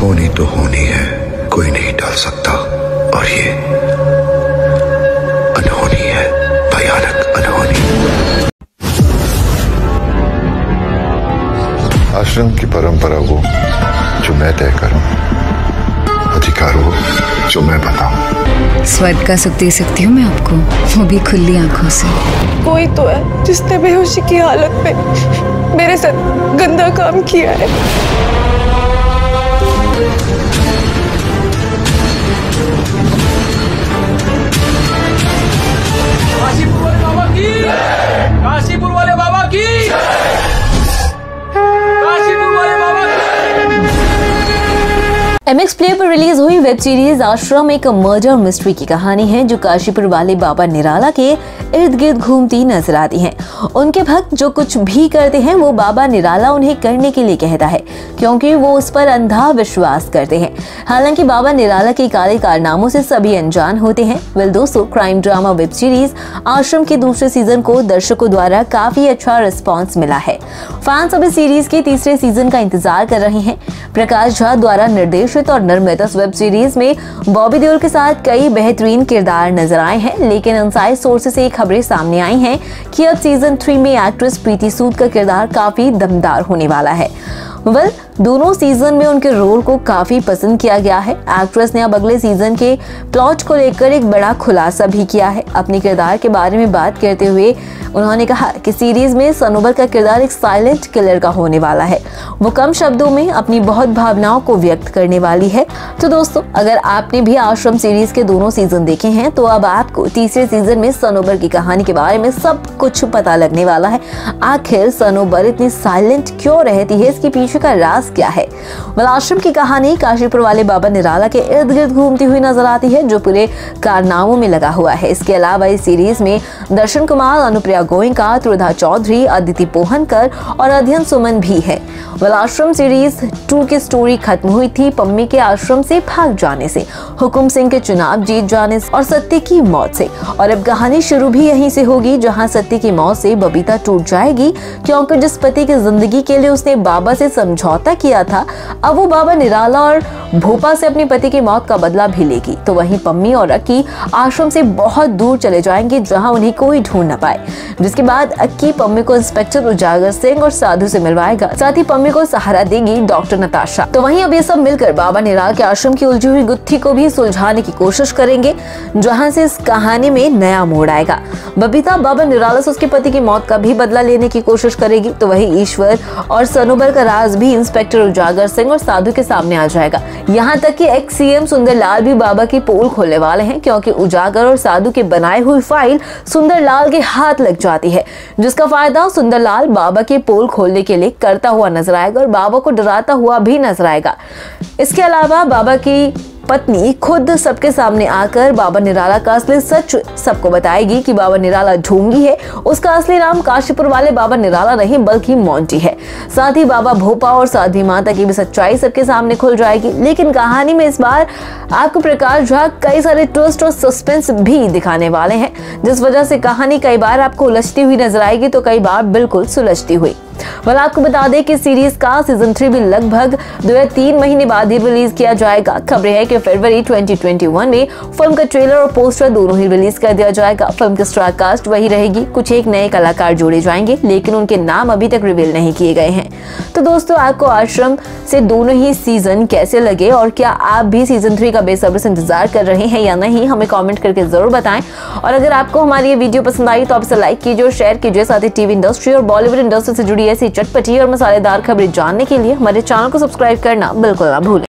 होनी तो होनी है, कोई नहीं टाल सकता। और ये अनहोनी है, भयानक अनहोनी। आश्रम की परंपरा वो जो मैं तय करूं, अधिकार वो जो मैं बताऊं। स्वर्ग का सुख दे सकती हूँ मैं आपको, वो भी खुली आंखों से। कोई तो है जिसने बेहोशी की हालत में मेरे साथ गंदा काम किया है। काशीपुर वाले बाबा की, काशीपुर वाले बाबा की, काशीपुर वाले बाबा की। MX प्लेयर पर रिलीज हुई वेब सीरीज आश्रम एक मर्डर मिस्ट्री की कहानी है जो काशीपुर वाले बाबा निराला के इर्द गिर्द घूमती नजर आती हैं। उनके भक्त जो कुछ भी करते हैं वो बाबा निराला उन्हें करने के लिए कहता है, क्योंकि वो उस पर अंधा विश्वास करते हैं। हालांकि बाबा निराला के काले कारनामों से सभी अनजान होते हैं। वेल दोस्तों, क्राइम ड्रामा वेब सीरीज आश्रम के दूसरे सीजन को दर्शकों द्वारा काफी अच्छा रिस्पॉन्स मिला है। फैंस अब इस सीरीज के तीसरे सीजन का इंतजार कर रहे हैं। प्रकाश झा द्वारा निर्देशित और निर्मित इस वेब सीरीज में बॉबी देओल के साथ कई बेहतरीन किरदार नजर आए हैं, लेकिन इनसाइड सोर्सेज से खबरें सामने आई हैं कि अब सीजन 3 में एक्ट्रेस प्रीति सूद का किरदार काफी दमदार होने वाला है। वेल, दोनों सीजन में उनके रोल को काफी पसंद किया गया है। एक्ट्रेस ने अब अगले सीजन के प्लॉट को लेकर एक बड़ा खुलासा भी किया है। अपने किरदार के बारे में बात करते हुए उन्होंने कहा कि सीरीज में सनोबर का किरदार एक साइलेंट किलर का होने वाला है। वो कम शब्दों में अपनी बहुत भावनाओं को व्यक्त करने वाली है। तो दोस्तों, अगर आपने भी आश्रम सीरीज के दोनों सीजन देखे हैं तो अब आपको तीसरे सीजन में सनोबर की कहानी के बारे में सब कुछ पता लगने वाला है। आखिर सनोबर इतनी साइलेंट क्यों रहती है, इसके पीछे का राज क्या है? आश्रम की कहानी काशीपुर वाले बाबा निराला के इर्द गिर्द घूमती हुई नजर आती है, जो पूरे कारनामों में लगा हुआ है। इसके अलावा इस सीरीज में दर्शन कुमार, अनुप्रिया गोयनका, त्रिधा चौधरी, अदिति पोहनकर और अध्ययन सुमन भी है। आश्रम सीरीज 2 की स्टोरी खत्म हुई थी पम्मी के आश्रम से भाग जाने से, हुकुम सिंह के चुनाव जीत जाने से और सत्य की मौत से। और अब कहानी शुरू भी यहीं से होगी, जहां सत्य की मौत से बबीता टूट जाएगी, क्योंकि जिस पति की जिंदगी के लिए उसने बाबा से समझौता किया था, अब वो बाबा निराला और भोपा से अपने पति की मौत का बदला भी लेगी। तो वहीं पम्मी और अक्की आश्रम से बहुत दूर चले जाएंगे, जहां उन्हें कोई ढूंढ न पाए। जिसके बाद अक्की पम्मी को इंस्पेक्टर उजागर सिंह और साधु से मिलवाएगा, साथ ही पम्मी को सहारा देगी डॉक्टर नताशा। तो वहीं अब ये सब मिलकर बाबा निराला के आश्रम की उलझी हुई गुत्थी को भी सुलझाने की कोशिश करेंगे, जहां से इस कहानी में नया मोड़ आएगा। बबीता बाबा निराला से उसके पति की मौत का भी बदला लेने की कोशिश करेगी। तो वहीं ईश्वर और सनोबर का राज भी इंस्पेक्टर उजागर सिंह और साधु के सामने आ जाएगा। यहाँ तक कि एक्स सीएम सुंदरलाल भी बाबा की पोल खोलने वाले हैं, क्योंकि उजागर और साधु के बनाए हुई फाइल सुंदरलाल के हाथ लग जाती है, जिसका फायदा सुंदरलाल बाबा के पोल खोलने के लिए करता हुआ नजर आएगा और बाबा को डराता हुआ भी नजर आएगा। इसके अलावा बाबा की पत्नी खुद सबके सामने आकर बाबा निराला का असली सच सबको बताएगी कि बाबा निराला ढोंगी है। उसका असली नाम काशीपुर वाले बाबा निराला नहीं बल्कि मोंटी है। साथ ही बाबा भोपा और साध्वी माता की भी सच्चाई सबके सामने खुल जाएगी। लेकिन कहानी में इस बार आपको प्रकाश झा कई सारे ट्विस्ट और सस्पेंस भी दिखाने वाले हैं, जिस वजह से कहानी कई बार आपको उलझती हुई नजर आएगी तो कई बार बिल्कुल सुलझती हुई। आपको बता दें कि सीरीज का सीजन 3 भी लगभग 2 या 3 महीने बाद ही रिलीज किया जाएगा। खबरें हैं कि फरवरी 2021 में फिल्म का ट्रेलर और पोस्टर दोनों ही रिलीज कर दिया जाएगा। फिल्म की स्टार कास्ट वही रहेगी, कुछ एक नए कलाकार जोड़े जाएंगे, लेकिन उनके नाम अभी तक रिवील नहीं किए गए हैं। तो दोस्तों, आपको आश्रम से दोनों ही सीजन कैसे लगे और क्या आप भी सीजन 3 का बेसब्री से इंतजार कर रहे हैं या नहीं, हमें कॉमेंट करके जरूर बताएं। और अगर आपको हमारी ये वीडियो पसंद आई तो आप इसे लाइक कीजिए और शेयर कीजिए। साथ ही टीवी इंडस्ट्री और बॉलीवुड इंडस्ट्री से जुड़ी ऐसी चटपटी और मसालेदार खबरें जानने के लिए हमारे चैनल को सब्सक्राइब करना बिल्कुल ना भूलें।